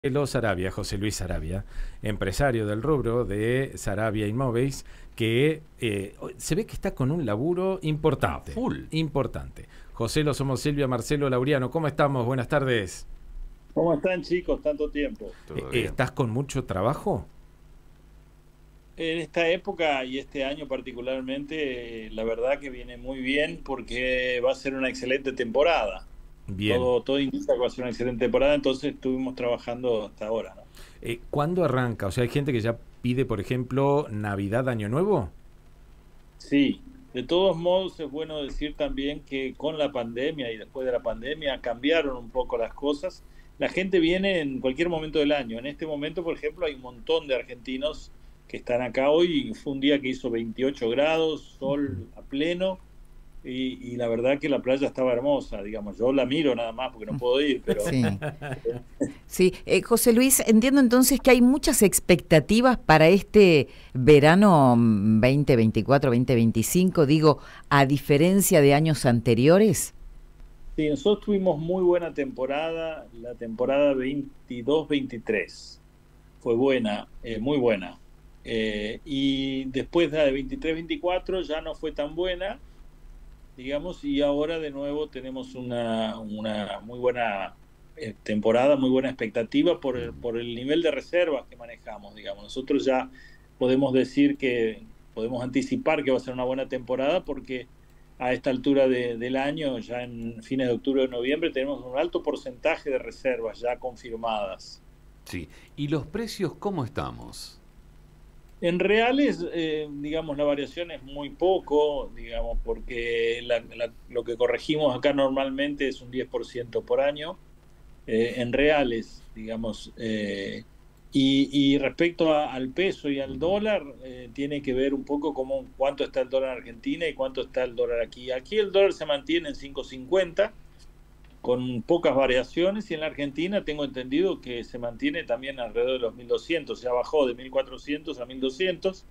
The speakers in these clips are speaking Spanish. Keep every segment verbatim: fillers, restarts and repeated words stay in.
Marcelo Sarabia, José Luis Sarabia, empresario del rubro de Sarabia Inmóviles, que eh, se ve que está con un laburo importante. Full. Importante. José, lo somos Silvia, Marcelo, Laureano. ¿Cómo estamos? Buenas tardes. ¿Cómo están, chicos? Tanto tiempo. Eh, Todo bien. ¿Estás con mucho trabajo? En esta época y este año particularmente, eh, la verdad que viene muy bien porque va a ser una excelente temporada. Bien. Todo, todo indica que va a ser una excelente temporada, entonces estuvimos trabajando hasta ahora, ¿no? Eh, ¿Cuándo arranca? O sea, hay gente que ya pide, por ejemplo, Navidad, Año Nuevo. Sí, de todos modos es bueno decir también que con la pandemia y después de la pandemia cambiaron un poco las cosas. La gente viene en cualquier momento del año. En este momento, por ejemplo, hay un montón de argentinos que están acá hoy y fue un día que hizo veintiocho grados, sol a pleno y, y la verdad que la playa estaba hermosa, digamos. Yo la miro nada más porque no puedo ir, pero Sí, sí. Eh, José Luis, entiendo entonces que hay muchas expectativas para este verano veinte veinticuatro, veinte veinticinco, digo, a diferencia de años anteriores. sí, nosotros tuvimos muy buena temporada, la temporada veintidós veintitrés. Fue buena, eh, muy buena. Eh, y después de la de veintitrés veinticuatro ya no fue tan buena, digamos, y ahora de nuevo tenemos una, una muy buena eh, temporada, muy buena expectativa por el, por el nivel de reservas que manejamos, digamos. Nosotros ya podemos decir que podemos anticipar que va a ser una buena temporada porque a esta altura de, del año, ya en fines de octubre o noviembre, tenemos un alto porcentaje de reservas ya confirmadas. Sí. ¿Y los precios cómo estamos? En reales, eh, digamos, la variación es muy poco, digamos, porque la- la- lo que corregimos acá normalmente es un diez por ciento por año, eh, en reales, digamos. eh, y, y respecto a- al peso y al dólar, eh, tiene que ver un poco cómo, cuánto está el dólar en Argentina y cuánto está el dólar aquí. Aquí el dólar se mantiene en cinco cincuenta con pocas variaciones, y en la Argentina tengo entendido que se mantiene también alrededor de los mil doscientos, ya bajó de mil cuatrocientos a mil doscientos.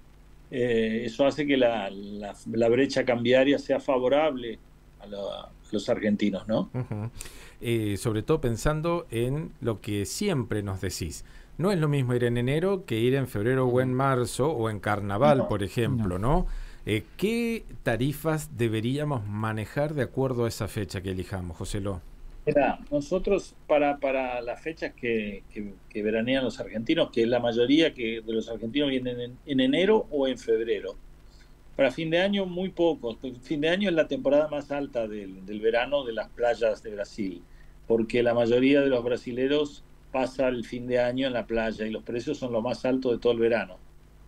Eh, eso hace que la, la, la, brecha cambiaria sea favorable a, la, a los argentinos, ¿no? Uh-huh. Eh, sobre todo pensando en lo que siempre nos decís. No es lo mismo ir en enero que ir en febrero o en marzo o en carnaval, No, por ejemplo, ¿no? ¿no? Eh, ¿Qué tarifas deberíamos manejar de acuerdo a esa fecha que elijamos, José Lo? Mira, nosotros para, para las fechas que, que, que veranean los argentinos, que la mayoría que de los argentinos vienen en, en enero o en febrero. Para fin de año, muy pocos. Fin de año es la temporada más alta del, del verano de las playas de Brasil, porque la mayoría de los brasileros pasa el fin de año en la playa y los precios son los más altos de todo el verano.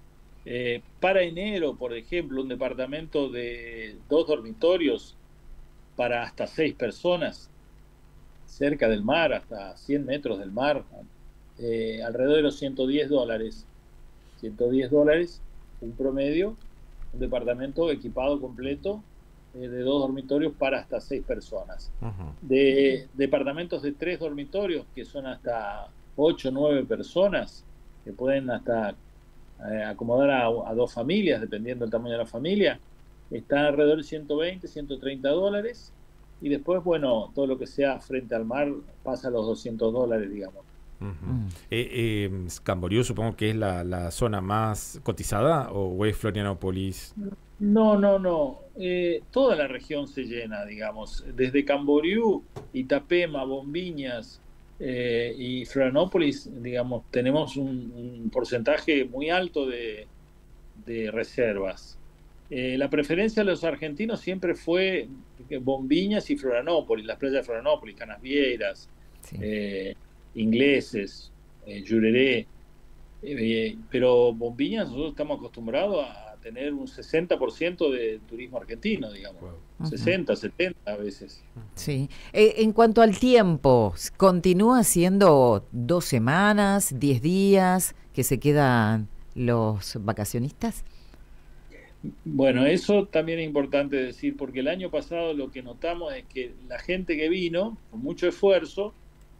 Eh, para enero, por ejemplo, un departamento de dos dormitorios para hasta seis personas, cerca del mar, hasta cien metros del mar, eh, alrededor de los ciento diez dólares. ciento diez dólares, un promedio, un departamento equipado completo, eh, de dos dormitorios para hasta seis personas. Uh-huh. De departamentos de tres dormitorios, que son hasta ocho o nueve personas, que pueden hasta eh, acomodar a, a dos familias, dependiendo del tamaño de la familia, están alrededor de ciento veinte, ciento treinta dólares. Y después, bueno, todo lo que sea frente al mar pasa a los doscientos dólares, digamos. Uh-huh. Mm. eh, eh, Camboriú supongo que es la, la zona más cotizada, o es Florianópolis. No, no, no. Eh, toda la región se llena, digamos. Desde Camboriú, Itapema, Bombiñas eh, y Florianópolis, digamos, tenemos un, un porcentaje muy alto de, de reservas. Eh, la preferencia de los argentinos siempre fue Bombiñas y Florianópolis, las playas de Florianópolis, Canasvieiras, Sí. eh, Ingleses, eh, Llureré. Eh, pero Bombiñas, nosotros estamos acostumbrados a tener un sesenta por ciento de turismo argentino, digamos. Wow. Uh-huh. sesenta, setenta a veces. Sí. Eh, en cuanto al tiempo, ¿continúa siendo dos semanas, diez días que se quedan los vacacionistas? Bueno, eso también es importante decir, porque el año pasado lo que notamos es que la gente que vino, con mucho esfuerzo,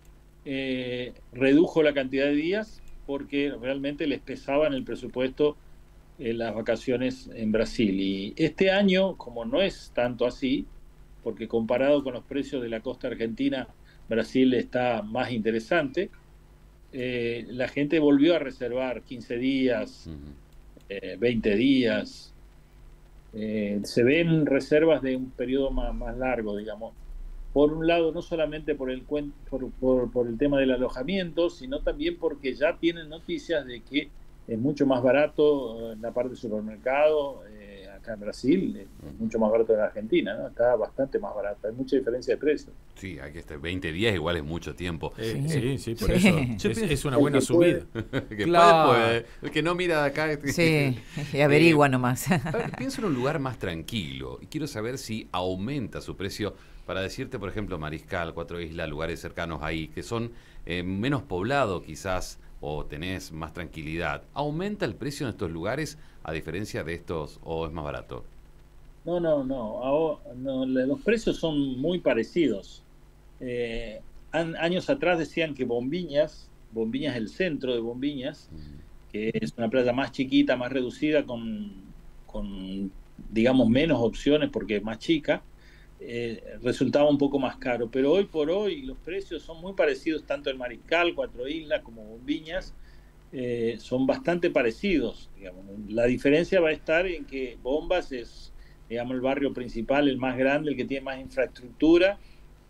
eh, redujo la cantidad de días porque realmente les pesaba en el presupuesto eh, las vacaciones en Brasil. Y este año, como no es tanto así, porque comparado con los precios de la costa argentina, Brasil está más interesante, eh, la gente volvió a reservar quince días, uh-huh. eh, veinte días. Eh, se ven reservas de un periodo más, más largo, digamos. Por un lado, no solamente por el, por, por, por el tema del alojamiento, sino también porque ya tienen noticias de que es mucho más barato en la parte del supermercado, eh, acá en Brasil, es mucho más barato en Argentina, ¿no? Está bastante más barato, hay mucha diferencia de precio. Sí, aquí está, veinte días igual es mucho tiempo. Eh, sí, sí, por eso es, es una buena subida. que claro. puede, el que no mira de acá... Sí, y averigua eh, nomás. A ver, pienso en un lugar más tranquilo y quiero saber si aumenta su precio. Para decirte, por ejemplo, Mariscal, Cuatro Islas, lugares cercanos ahí, que son eh, menos poblados quizás, o tenés más tranquilidad. ¿Aumenta el precio en estos lugares a diferencia de estos o es más barato? No, no, no. Ahora, no los precios son muy parecidos. Eh, an, años atrás decían que Bombiñas, Bombiñas es el centro de Bombiñas, mm. que es una playa más chiquita, más reducida, con, con digamos, menos opciones porque es más chica. Eh, resultaba un poco más caro, pero hoy por hoy los precios son muy parecidos, tanto el Mariscal, Cuatro Islas como Bombiñas, eh, son bastante parecidos, digamos. La diferencia va a estar en que Bombas es, digamos, el barrio principal, el más grande, el que tiene más infraestructura,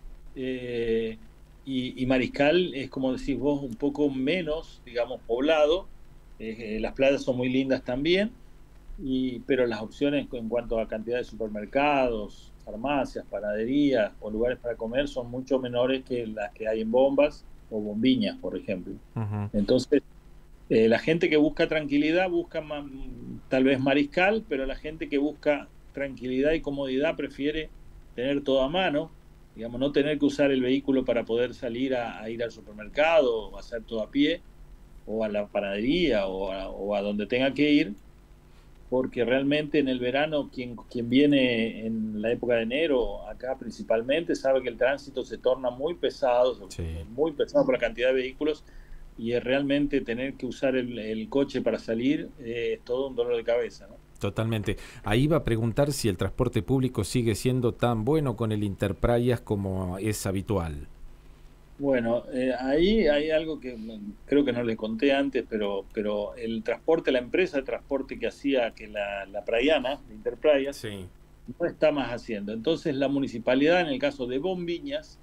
eh, y, y Mariscal es, como decís vos, un poco menos, digamos, poblado. Eh, las playas son muy lindas también, y, pero las opciones en cuanto a cantidad de supermercados, farmacias, panaderías o lugares para comer son mucho menores que las que hay en Bombas o Bombiñas, por ejemplo. Uh-huh. Entonces, eh, la gente que busca tranquilidad busca más, tal vez Mariscal, pero la gente que busca tranquilidad y comodidad prefiere tener todo a mano, digamos, no tener que usar el vehículo para poder salir a, a ir al supermercado o hacer todo a pie, o a la panadería o a, o a donde tenga que ir, porque realmente en el verano quien, quien viene en la época de enero, acá principalmente, sabe que el tránsito se torna muy pesado, sí. muy pesado por la cantidad de vehículos, y es realmente tener que usar el, el coche para salir eh, es todo un dolor de cabeza, ¿no? Totalmente. Ahí iba a preguntar si el transporte público sigue siendo tan bueno con el Interpraias como es habitual. Bueno, eh, ahí hay algo que creo que no les conté antes, pero pero el transporte, la empresa de transporte que hacía que la, la Praiana, de Interpraias, sí. no está más haciendo. Entonces la municipalidad, en el caso de Bombiñas,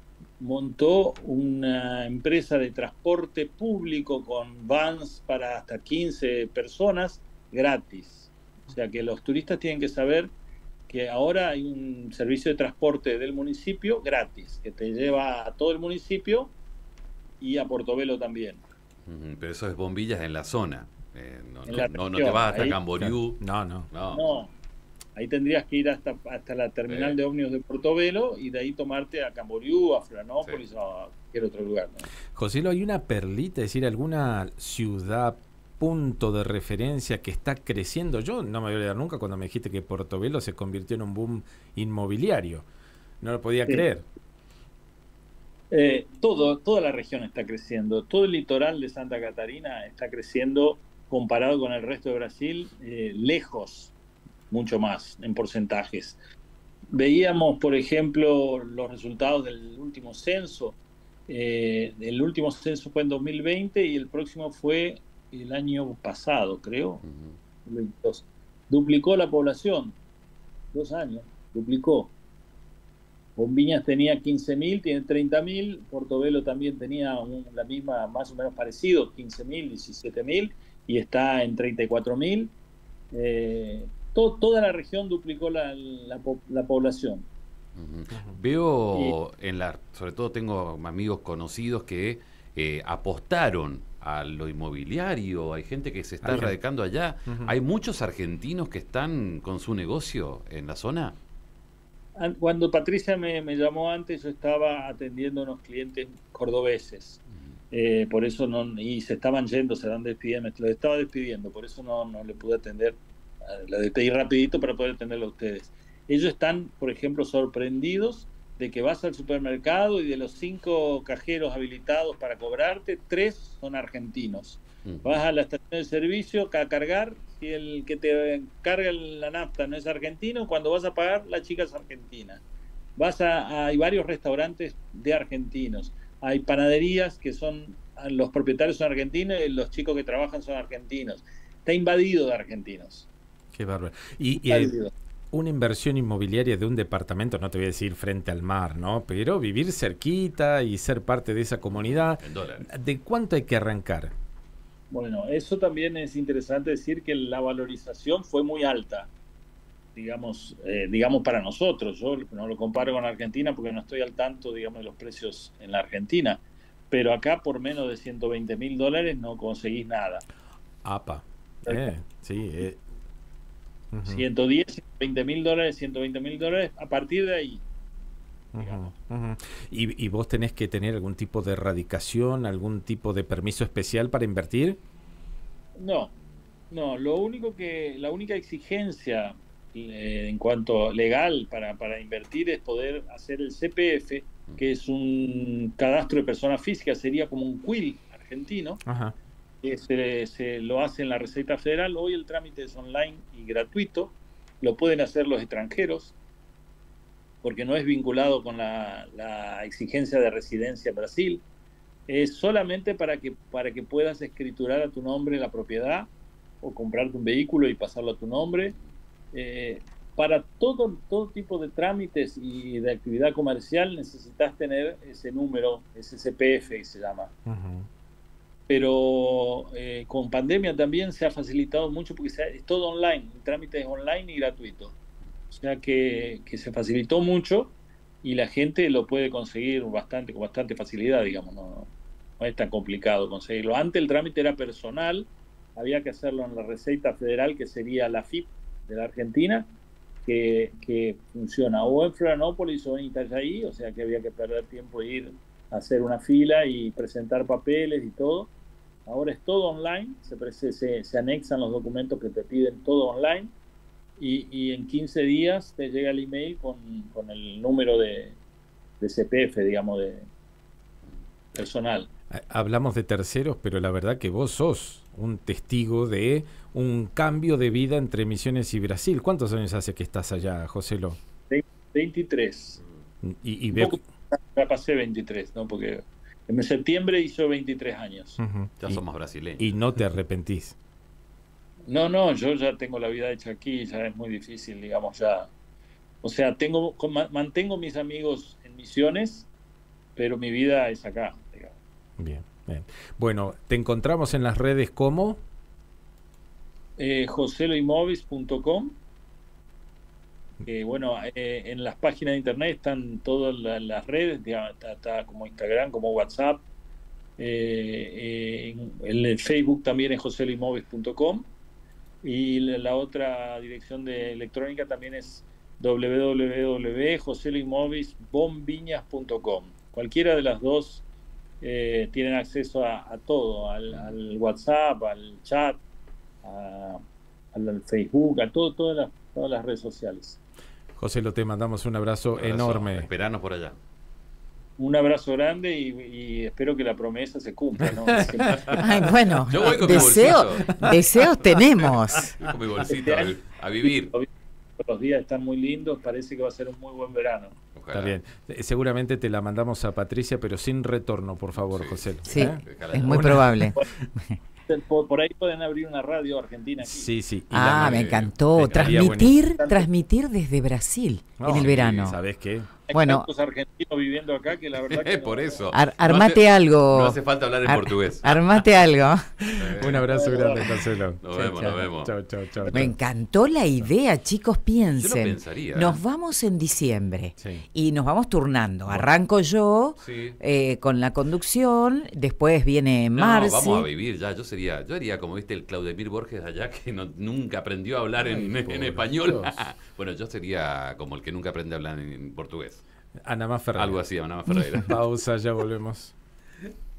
montó una empresa de transporte público con vans para hasta quince personas gratis. O sea que los turistas tienen que saber que ahora hay un servicio de transporte del municipio gratis, que te lleva a todo el municipio y a Portobelo también. Uh-huh, pero eso es Bombillas en la zona. Eh, no, en la no, no te vas hasta ahí, Camboriú. No, no, no. No. Ahí tendrías que ir hasta, hasta la terminal eh. de ómnibus de Portobelo y de ahí tomarte a Camboriú, a Florianópolis sí. o a cualquier otro lugar, ¿no? José, ¿hay una perlita, es decir, alguna ciudad, punto de referencia que está creciendo? Yo no me voy a olvidar nunca cuando me dijiste que Portobelo se convirtió en un boom inmobiliario. No lo podía sí. creer. Eh, todo, toda la región está creciendo. Todo el litoral de Santa Catarina está creciendo comparado con el resto de Brasil, eh, lejos, mucho más en porcentajes. Veíamos, por ejemplo, los resultados del último censo. Eh, el último censo fue en dos mil veinte y el próximo fue el año pasado, creo. Uh-huh. Duplicó la población. Dos años, duplicó. Bombiñas tenía quince mil, tiene treinta mil. Portobelo también tenía un, la misma, más o menos parecido, quince mil, diecisiete mil, y está en treinta y cuatro mil. Eh, to, toda la región duplicó la, la, la población. Uh-huh. Veo, y, en la, sobre todo tengo amigos conocidos que eh, apostaron a lo inmobiliario, hay gente que se está radicando allá. Uh-huh. ¿Hay muchos argentinos que están con su negocio en la zona? Cuando Patricia me, me llamó antes, yo estaba atendiendo a unos clientes cordobeses. Uh-huh. Eh, por eso no, y se estaban yendo, se estaban despidiendo, los estaba despidiendo, por eso no, no le pude atender. Le despedí rapidito para poder atenderlo a ustedes. Ellos están, por ejemplo, sorprendidos de que vas al supermercado y de los cinco cajeros habilitados para cobrarte, tres son argentinos. Uh-huh. Vas a la estación de servicio a cargar, si el que te carga la nafta no es argentino, cuando vas a pagar, la chica es argentina. Vas a, a hay varios restaurantes de argentinos, hay panaderías que son los propietarios son argentinos y los chicos que trabajan son argentinos. Está invadido de argentinos. Qué bárbaro. Y, y eh, una inversión inmobiliaria de un departamento, no te voy a decir frente al mar, ¿no? Pero vivir cerquita y ser parte de esa comunidad, ¿de cuánto hay que arrancar? Bueno, eso también es interesante decir que la valorización fue muy alta, digamos, eh, digamos para nosotros. Yo no lo comparo con Argentina porque no estoy al tanto, digamos, de los precios en la Argentina. Pero acá por menos de ciento veinte mil dólares no conseguís nada. Apa. Eh, sí, eh. Uh-huh. ciento diez, ciento veinte mil dólares, ciento veinte mil dólares, a partir de ahí. Uh-huh, uh-huh. ¿Y, ¿Y vos tenés que tener algún tipo de erradicación, algún tipo de permiso especial para invertir? No, no, lo único que, la única exigencia eh, en cuanto legal para, para invertir es poder hacer el C P F, que es un cadastro de persona física, sería como un Q I L argentino. Ajá. Que se, se lo hace en la Receta Federal. Hoy el trámite es online y gratuito, lo pueden hacer los extranjeros, porque no es vinculado con la, la exigencia de residencia en Brasil. Es solamente para que, para que puedas escriturar a tu nombre la propiedad o comprarte un vehículo y pasarlo a tu nombre. Eh, para todo, todo tipo de trámites y de actividad comercial necesitas tener ese número, ese C P F que se llama. Uh-huh. Pero eh, con pandemia también se ha facilitado mucho porque se ha, es todo online, el trámite es online y gratuito. O sea que, que se facilitó mucho y la gente lo puede conseguir bastante, con bastante facilidad, digamos, no, no es tan complicado conseguirlo. Antes el trámite era personal, había que hacerlo en la Receta Federal, que sería la F I P de la Argentina, que, que funciona o en Florianópolis o en Itajaí, o sea que había que perder tiempo e ir a hacer una fila y presentar papeles y todo. Ahora es todo online, se, se, se anexan los documentos que te piden todo online y, y en quince días te llega el email con, con el número de, de C P F, digamos, de personal. Hablamos de terceros, pero la verdad que vos sos un testigo de un cambio de vida entre Misiones y Brasil. ¿Cuántos años hace que estás allá, Joselo? veintitrés. Y, y veo... poco, ya pasé veintitrés, ¿no? Porque en septiembre hizo veintitrés años. Uh-huh. Ya y, somos brasileños. Y no te arrepentís. No, no, yo ya tengo la vida hecha aquí, ya es muy difícil, digamos, ya. O sea, tengo mantengo mis amigos en Misiones, pero mi vida es acá, digamos. Bien, bien. Bueno, te encontramos en las redes como eh, joseloimovis punto com. Eh, bueno, eh, en las páginas de internet están todas la, las redes, digamos, está, está como Instagram, como WhatsApp. Eh, eh, en el Facebook también es joseloimovis punto com. Y la, la otra dirección de electrónica también es doble u doble u doble u punto joseloimovis bombiñas punto com. Cualquiera de las dos eh, tienen acceso a, a todo, al, al WhatsApp, al chat, a, al, al Facebook, a todo, todas las, todas las redes sociales. Joselo, te mandamos un abrazo, un abrazo enorme. Esperanos por allá. Un abrazo grande y, y espero que la promesa se cumpla, ¿no? Ay, bueno, yo voy con deseo, mi deseos tenemos. Voy con mi bolsito a, a vivir. Los días están muy lindos, parece que va a ser un muy buen verano. Ojalá. Está bien. Seguramente te la mandamos a Patricia, pero sin retorno, por favor, sí. José. Sí, ¿eh? es muy probable. Por, por ahí pueden abrir una radio argentina aquí. Sí, sí. Y ah, me encantó. Transmitir, transmitir desde Brasil no, en el verano. ¿Sabes qué? Hay bueno, tantos argentinos viviendo acá que la verdad que por no, eso. Ar armate no hace, algo. No hace falta hablar en Ar portugués. Armate algo. Eh, Un abrazo no, grande, Joselo. Nos vemos, chau, nos vemos. Chau, chau, chau, me encantó la idea, chicos, piensen. Yo no pensaría. Nos vamos en diciembre sí. y nos vamos turnando. Arranco yo sí. eh, con la conducción, después viene Marci. No, vamos a vivir ya. Yo sería, yo haría como viste el Claudemir Borges allá que no, nunca aprendió a hablar Ay, en, en español. Bueno, yo sería como el que nunca aprende a hablar en portugués. Ana Más Ferreira. Algo así, Ana Más Ferreira. Pausa, ya volvemos.